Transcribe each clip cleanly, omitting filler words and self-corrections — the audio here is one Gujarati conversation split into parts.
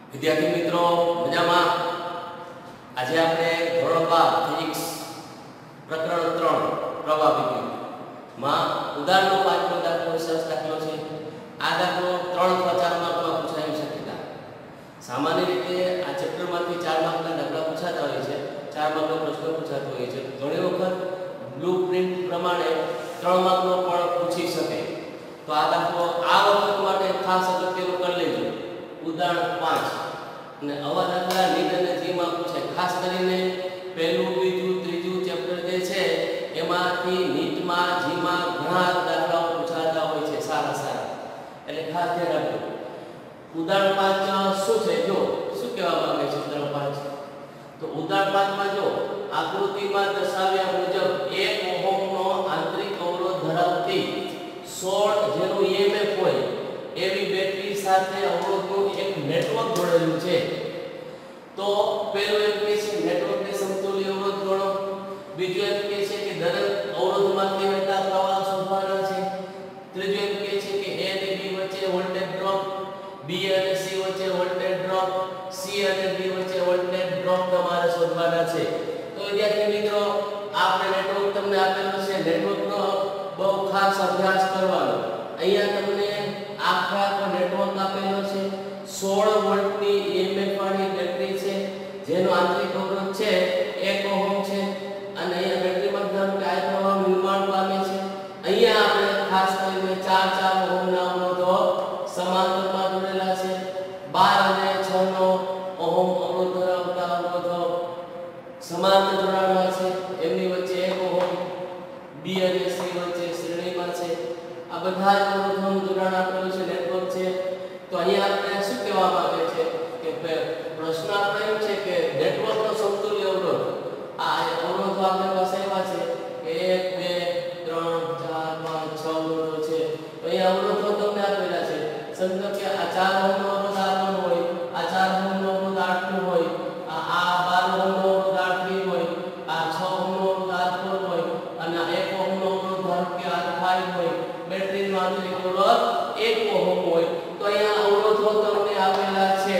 વિદ્યાર્થી મિત્રો મજામાં? આજે આપણે ધોરણ 12 ફિઝિક્સ પ્રકરણ 3 પ્રવાહ વિદ્યુત માં ઉદાહરણનો 5મો દાખલો સરસ દાખલો છે. આ દાખલો 3 અથવા 4 માર્કમાં પૂછાઈ શક્યતા. સામાન્ય રીતે આ ચેપ્ટરમાંથી 4 માર્કના દાખલા પૂછાતા હોય છે, 4 માર્કનો પ્રશ્ન પૂછાતો હોય છે. ઘણી વખત બ્લુપ્રિન્ટ પ્રમાણે 3 માર્કનો પણ પૂછી શકે. તો આ દાખલો આ વખત માટે ખાસ અગત્યનું કરી લેજો. ઉદાહરણ 5 અને આવા દાખલા નીટ અને જીમાં પૂછાય. ખાસ કરીને પહેલું, બીજું, ત્રીજું ચેપ્ટર જે છે એમાંથી નીટમાં, જીમાં ઘણા દાખલાઓ પૂછાતા હોય છે સારા. એટલે ખાસ ધ્યાન રાખજો. ઉદાહરણ 5 શું છે? જો શું કહેવા માંગે છે ઉદાહરણ 5? તો ઉદાહરણ 5 માં જો આકૃતિમાં દર્શાવ્યા મુજબ 1 ઓહમનો આંતરિક અવરોધ ધરાવતી 16 જેનું EMF હોય એવી બેટરી સાથે અવરોધનું એક નેટવર્ક જોડેલું છે. તો પહેલું એમ કહે છે નેટવર્કને સમતુલ્ય અવરોધ ગણો. બીજું એમ કહે છે કે દરેક અવરોધમાંથી વહેતા પ્રવાહ શોધવાના છે. ત્રીજું એમ કહે છે કે A અને B વચ્ચે વોલ્ટેજ ડ્રોપ, B અને C વચ્ચે વોલ્ટેજ ડ્રોપ, C અને D વચ્ચે વોલ્ટેજ ડ્રોપ તમારે શોધવાના છે. તો વિદ્યાર્થી મિત્રો આપણે નેટવર્ક તમને આપેલું છે. નેટવર્કનો બહુ ખાસ અભ્યાસ કરવાનો. અહીંયા તમને આખા નેટવર્ક આપેલો છે. 16 વોલ્ટની EMF વાળી બેટરી છે જેનો આંતરિક અવરોધ છે 1 ઓહમ છે. અને અહીંયા બેટરીમાં ધારો કે આ પ્રવાહ નિર્માણ પામે છે. અહીંયા આપણે ખાસ કરીને 4 ઓહમના અવરોધો સમાંતરમાં જોડેલા છે. 12 અને 6 નો ઓહમ અવરોધ ધરાવતા અવરોધો સમાંતર જોડાણમાં છે. એમની વચ્ચે 1 ઓહમ B અને C વચ્ચે શ્રેણીમાં છે. આ બધા જ અવરોધોનું જોડાણ આપેલું છે, નેટવર્ક છે. તો અહીંયા આપણે શું કહેવા માંગે છે કે પ્રશ્ન આપણે એમ છે કે નેટવર્કનો સમતુલ્ય અવરોધ. આ અવરોધો આપણી પાસે એવા છે કે 1 2 3 4 5 6 અવરોધો છે. તો અહીંયા અવરોધો તમને આપેલા છે. સમજો કે આ 4 ઓહમનો અવરોધ R1 હોય, આ 4 ઓહમનો અવરોધ R2 હોય, આ 12 ઓહમનો અવરોધ R3 હોય, આ 6 ઓહમનો અવરોધ R4 હોય અને આ 1 ઓહમનો અવરોધ ધારો કે R5 હોય. બેટરીનો આંતરિક અવરોધ 1 ઓહમ હોય. તો અહીંયા અવરોધો તમને આપેલા છે.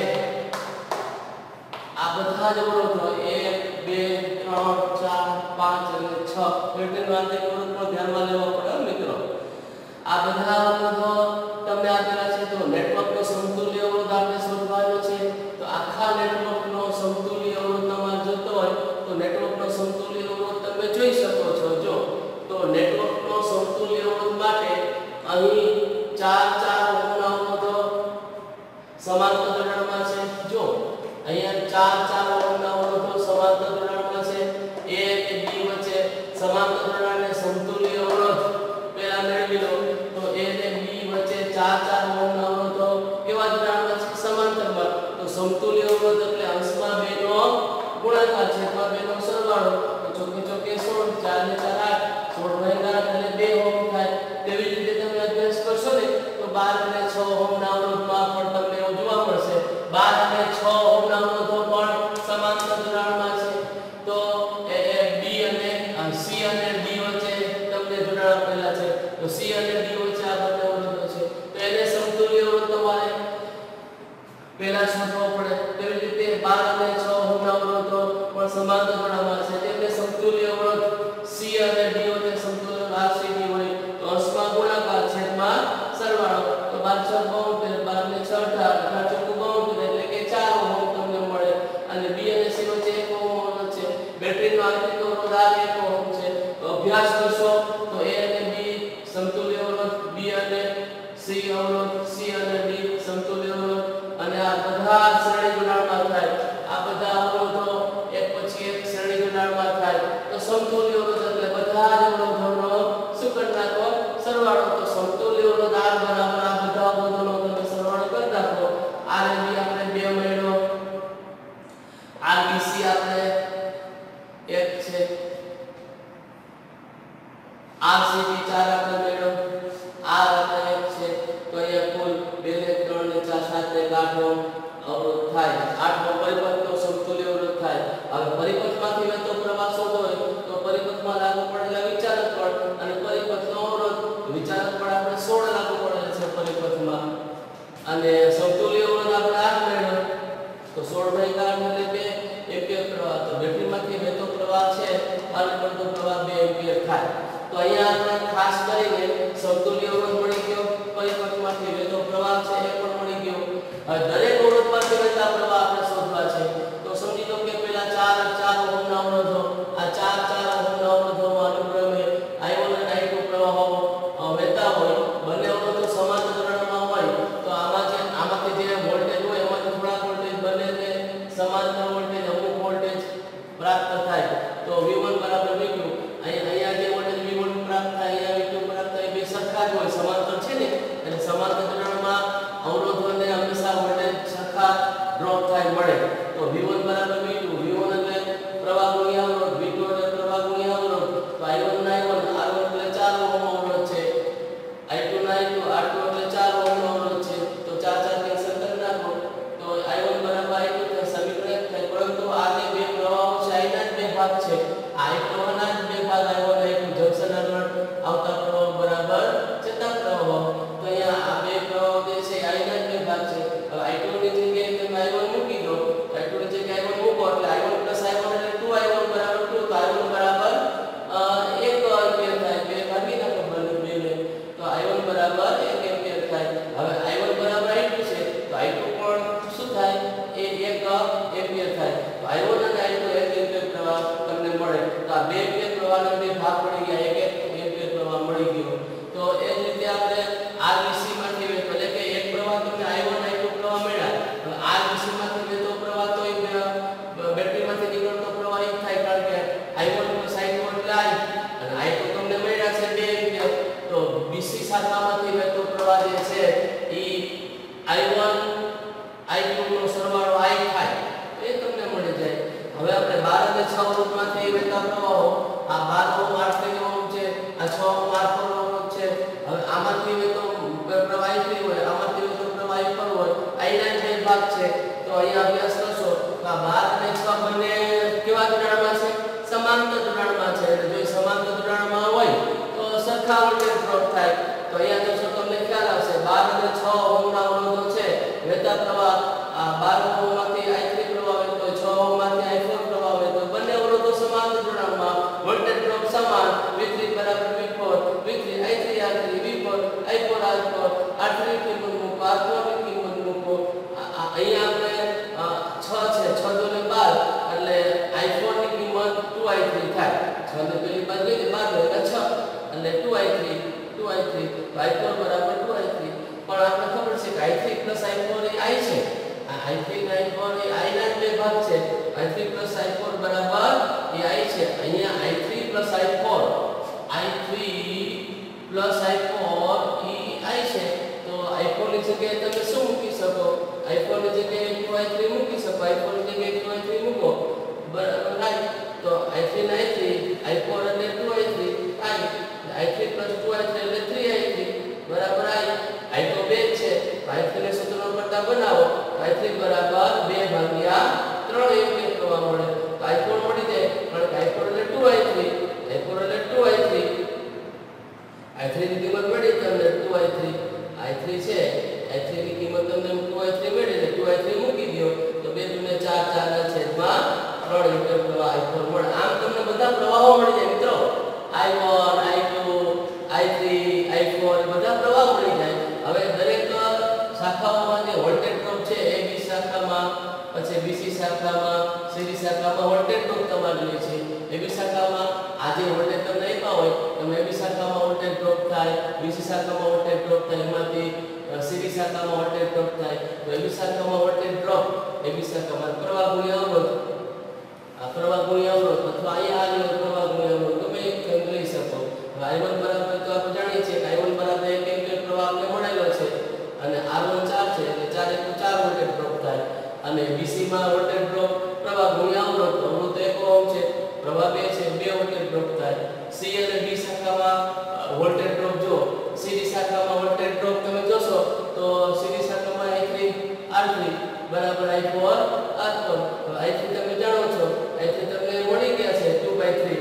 આ બધા જ અવરોધો 1 2 3 4 5 અને 6 બેટરીનો આંતરિક અવરોધ પણ ધ્યાનમાં લેવો પડે મિત્રો. આ બધા અવરોધો તમને આપેલા છે. તો નેટવર્કનો સમતુલ્ય અવરોધ આપણે શોધવાનો છે. તો આખા નેટવર્કનો સમતુલ્ય અવરોધ તમારે જોતો હોય તો નેટવર્કનો સમતુલ્ય અવરોધ તમે જોઈ શકો છો. જો તો નેટવર્કનો સમતુલ્ય અવરોધ માટે અહીં 4 ઓહમના અવરોધો સમાંતર જોડાણમાં છે. જો અહીંયા 4 ઓહમના અવરોધો સમાંતર જોડાણમાં છે. A અને B વચ્ચે સમાંતર જોડાણને સમતુલ્ય અવરોધ પહેલા મેળવી લો. તો A અને B વચ્ચે 4 ઓહમના અવરોધો કેવા જોડાણમાં છે? સમાંતરમાં. તો સમતુલ્ય અવરોધ એટલે અંશમાં 2 નો ગુણાકાર છેદમાં 2 નો સરવાળો. તો ચોકે ચોકે 16 4 ને 4 8 16 × 8 એટલે 2 ઓહમ થાય. તેવી જ રીતે તમે અભ્યાસ કરશો ને તો 12 અને 6 ઓહમના અવરોધમાં પણ તમને એવું જોવા મળશે. 12 અને 6 ઓહમના અવરોધો પણ સમાંતર જોડાણમાં છે. તો B અને C અને D વચ્ચે તમને જોડાણ આપેલા છે. તો C અને D વચ્ચે આ બંને અવરોધો છે. તો એને સમતુલ્ય અવરોધ તમારે પહેલા શોધવો પડે. તેવી રીતે 12 અને 6 ઓહમના અવરોધો પણ સમાંતર જોડાણમાં છે. તેમને સમતુલ્ય અવરોધ C અને D વચ્ચે સમતુલ્ય RCD હોય. તો અંશમાં ગુણાકાર છેદમાં સરવાળો. તો 12 6 72 12 ને 6 18 18 ચોકું 72 એટલે કે 4 ઓહમ તમને મળે. અને B અને C વચ્ચે 1 ઓહમ અવરોધ છે. બેટરીનો આંતરિક અવરોધ આ 1 ઓહમ છે. તો અભ્યાસ કરશો તો A અને B સમતુલ્ય અવરોધ, B અને C અવરોધ, C અને D સમતુલ્ય અવરોધ અને આ બધા શ્રેણી જોડાણમાં થાય. આ બધા અવરોધો એક પછી એક શ્રેણી જોડાણમાં થાય. તો સમતુલ્ય અવરોધ એટલે બધા જ અવરોધોનો શું કરી નાખો? સરવાળો. તો સમતુલ્ય અવરોધ R બરાબર આ બધા અવરોધોનો તમે સરવાળો કરી નાખો. R અને B આપણે 2 મળ્યો. RBC આપણે 1 છે. RCD 4 આપણે મળ્યો. R આપણે 1 છે. તો અહીંયા કુલ 2 ને 3 ને 4 7 ને 8 ઓહમ અવરોધ થાય. 8 નો પરિપથનો સમતુલ્ય અવરોધ થાય. હવે પરિપથમાંથી વહેતો પ્રવાહ શોધવો હોય તો પરિપથમાં લાગુ પડેલા વિચારક બળ અને પરિપથનો અવરોધ. વિચારક બળ આપણે 16 લાગુ પડેલા છે પરિપથમાં. અને સમતુલ્ય અવરોધ આપણે 8 મેળવ્યો. અહીંયા આપણે ખાસ કરીને સમતુલ્ય અવરોધ મળી ગયો, પરિપથમાંથી વહેતો પ્રવાહ છે એ પણ મળી ગયો. હવે દરેક અવરોધમાંથી વહેતા પ્રવાહ આપણે શોધવા છે. તો સમજી લો કે પેલા 4 ઓહમના અવરોધો, આ 4 ઓહમના અવરોધોમાં અનુક્રમે I1 અને I2 પ્રવાહો વહેતા હોય, બંને અવરોધો સમાંતર જોડાણમાં હોય, તો આમાંથી જે વોલ્ટેજ હોય એમાંથી થોડાક વોલ્ટેજ બંનેને સમાંતર વોલ્ટેજ અમુક વોલ્ટેજ પ્રાપ્ત થાય. તો V1 બરાબર V2, અહીંયા જે વોલ્ટેજ V1 પ્રાપ્ત થાય, અહીંયા V2 પ્રાપ્ત થાય, બે સરખા જ હોય, સમાંતર છે ને, એટલે સમાંતર જોડાણમાં અવરોધોને હંમેશા વોલ્ટેજ સરખા ડ્રોપ થાય મળે. તો V1 બરાબર V2, V1 એટલે પ્રવાહ ગુણ્યા અવરોધ, V2 એટલે પ્રવાહ ગુણ્યા અવરોધ. તો I1 ના I1, R1 એટલે 4 ઓહમ અવરોધ છે, I2 ના I2, R2 એટલે 4 ઓહમ અવરોધ છે. તો 4 કેન્સલ કરી નાખો, તો I1 બરાબર I2 થાય, સમીકરણ થાય. પરંતુ આ જે બે પ્રવાહો છે આના જ બે ભાગ છે, આ એક પ્રવાહના જ બે ભાગ I1 અને I2 જંકશન આગળ આવતા પ્રવાહ બરાબર જતા પ્રવાહો. તો અહીંયા આ બે પ્રવાહો જે છે આના જ બે ભાગ છે. હવે I2 ની જગ્યાએ તમે I1 મૂકી દો, I2 ની જગ્યાએ I1 મૂકો એટલે I1 I1 એટલે 2I1 બરાબર 2. તો I1 બરાબર 1 એમ્પિયર થાય, બે ભાગી નાખો બંને ને, તો I1 બરાબર 1 એમ્પિયર થાય. હવે I1 બરાબર I2 છે, તો I2 પણ શું થાય, એ 1 એમ્પિયર થાય. તો I1 અને I2 1 એમ્પિયર પ્રવાહ તમને મળે. તો આ 2 એમ્પિયર પ્રવાહના બે ભાગ પડી ગયા, 1 એમ્પિયર પ્રવાહ મળી ગયો. તો એ જ રીતે આપણે RBC માંથી વહેતો, એટલે કે એક પ્રવાહ તમને I1 I2 પ્રવાહ મળ્યા. હવે RBC માંથી વહેતો પ્રવાહ તો બેટરીમાંથી નીકળતો પ્રવાહ એક થાય, કારણ કે I1 + I2 એટલે I, અને I2 તમને મળ્યા છે 2 એમ્પિયર. તો BC શાખામાંથી વહેતો પ્રવાહ જે છે એ I1 I2 નો સરવાળો I થાય, એ તમને મળી જાય. હવે આપણે 12 અને 6 અવરોધમાંથી વહેતા પ્રવાહો, આ 12 ઓહમ 8 ઓહમ છે, આ 6 ઓહમ 8 અવરોધ છે. હવે આમાંથી વહેતો પ્રવાહ I3 હોય, આમાંથી વહેતો પ્રવાહ I4 હોય, I ના બે ભાગ છે. તો અહીંયા અભ્યાસ કરશો તો આ 12 અને 6 બંને કેવા જોડાણમાં છે, સમાંતર જોડાણમાં છે. એટલે જો સમાંતર જોડાણમાં હોય તો સરખા વોલ્ટેજ ડ્રોપ થાય. તો અહીંયા જોશો તમને ખ્યાલ આવશે, 12 અને 6 ઓહમના અવરોધો છે, વહેતા પ્રવાહ આ 12 ઓહમમાંથી I3 પ્રવાહ વહેતો, 6 ઓહમમાંથી I4 પ્રવાહ વહેતો, બંને અવરોધો સમાંતર જોડાણમાં, વોલ્ટેજ ડ્રોપ સમાન, V3 બરાબર V4, V3 I3 R3, V4 I4 R4, R3 ની કિંમત મૂકો, R4 ની કિંમત મૂકો. અહીંયા આપણે 6 છે, 6 દુને 12, એટલે I4 ની કિંમત 2I3 થાય. 6 ને પેલી બાદ લઈ 12 એટલે 6, એટલે 2I3 તો I4 બરાબર 2I3. પણ આપણે ખબર છે કે I3 + I4 એ I છે, આ I3 અને I4 એ I ના બે ભાગ છે. I3 + I4 બરાબર એ I છે. અહીંયા I3 + I4, I3 + I4 A I છે. તો I4 ની જગ્યાએ તમે શું મૂકી શકો, I4 ની જગ્યાએ 2I3 મૂકી શકો, I4 ની જગ્યાએ 2I3 મૂકો, બરાબર રાઈટ. તો I3 ને I3, I4 એટલે 2I3 I, I3 + 2I3 એટલે 3I3 બરાબર I તો 2 છે. I3 ને સૂત્રનો કરતા બનાવો, I3 બરાબર 2/3 એમ્પિયર પ્રવાહ મળે. તો I4 મળી જાય, કારણ કે I4 એટલે 2I3, I4 એટલે 2I3, I3 ની કિંમત મળી તમને 2I3, I3 છે, I3 ની કિંમત તમને 2I3 મળી, એટલે 2I3 મૂકી દો, તો 2 દુને 4, 4 ના છેદમાં 3 એમ્પિયર પ્રવાહ I4 મળે. આમ તમને બધા પ્રવાહો મળી જાય મિત્રો, I1 I2 I3 I4 બધા પ્રવાહ મળી જાય. હવે દરેક શાખાઓમાં જે વોલ્ટેજ ડ્રોપ છે, AB શાખામાં, પછી BC શાખામાં, CD શાખામાં વોલ્ટેજ ડ્રોપ તમારે જોઈએ છે. AB શાખામાં આ જે વોલ્ટેજ તમને આપ્યા હોય, તમે AB શાખામાં વોલ્ટેજ ડ્રોપ થાય, BC શાખામાં વોલ્ટેજ ડ્રોપ થાય, એમાંથી CD શાખામાં વોલ્ટેજ ડ્રોપ થાય. તો AB શાખામાં વોલ્ટેજ ડ્રોપ, AB શાખામાં પ્રવાહ ગુણ્યા અવરોધ, આ પ્રવાહ ગુણ્યા અવરોધ, અથવા અહીંયા આ પ્રવાહ ગુણ્યા અવરોધ તમે એક લઈ શકો. I1 બરાબર તો આપણે જાણીએ છીએ કે I1 બરાબર 1 એમ્પિયર પ્રવાહ આપણે મળેલો છે, અને R1 4 છે, એટલે 4 × 4 વોલ્ટેજ ડ્રોપ થાય. અને BC માં વોલ્ટેજ ડ્રોપ પ્રવાહ ગુણ્યા અવરોધ, અવરોધ 1 ઓહમ છે, પ્રવાહ 2 છે, 2 વોલ્ટેજ ડ્રોપ થાય. C અને D શાખામાં વોલ્ટેજ ડ્રોપ જો, CD શાખામાં વોલ્ટેજ ડ્રોપ તમે જોશો તો CD શાખામાં I3 R3 બરાબર I4 R4. I3 તમે જાણો છો, I3 તમને મળી ગયા છે 2/3,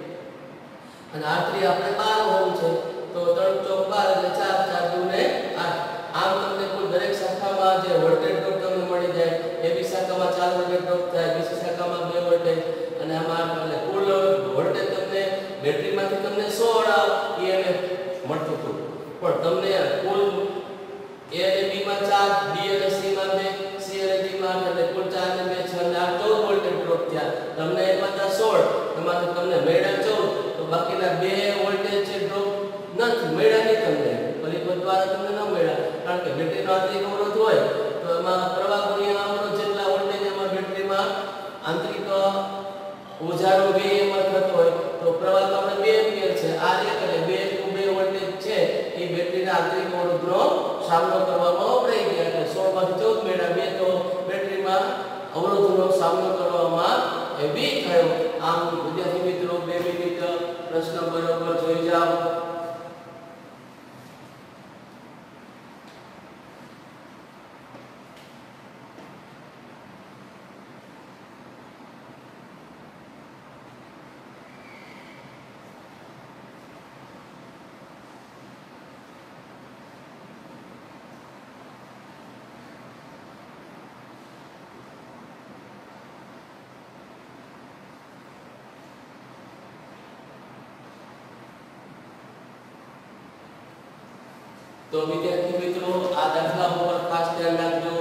અને R3 આપણે 12 ઓહમ છે. તો 3 × 4 એટલે 4, 4 દુને 8. આમ તમને કુલ દરેક શાખામાં જે વોલ્ટેજ ડ્રોપ તમને મળી જાય. AB શાખામાં 4 વોલ્ટેજ ડ્રોપ થાય, BC શાખામાં 2 વોલ્ટેજ, અને આમાં એટલે કુલ વોલ્ટેજ તમને બેટરીમાંથી તમને 16 થયા. તમને એ પાછા 16 એમાંથી તમને મળ્યા 14 તો બાકીના બે વોલ્ટેજ છે ડ્રોપ નથી મળ્યા નહીં તમને પરિપથ દ્વારા તમને ન મળ્યા કારણ કે બેટરીનો આંતરિક અવરોધ હોય તો એમાં પ્રવાહ ગુણ્યા અવરોધ જેટલા વોલ્ટેજ એમાં બેટરીમાં આંતરિક ઉર્જાનો વ્યય એમાં થતો હોય તો પ્રવાહ તો આપણે 2 એમ્પિયર છે આ એક એટલે 2 વોલ્ટેજ છે એ બેટરીના આંતરિક અવરોધનો સામનો કરવામાં વપરાઈ ગયા એટલે 16 માંથી 14 મળ્યા બે તો બેટરીમાં અવરોધનો સામનો કરવામાં એ બી થયો. આમ વિદ્યાર્થી મિત્રો 2 મિનિટ પ્રશ્ન બરોબર જોઈ જાઓ. તો વિદ્યાર્થી મિત્રો આ દાખલા ઉપર ખાસ ધ્યાન રાખજો.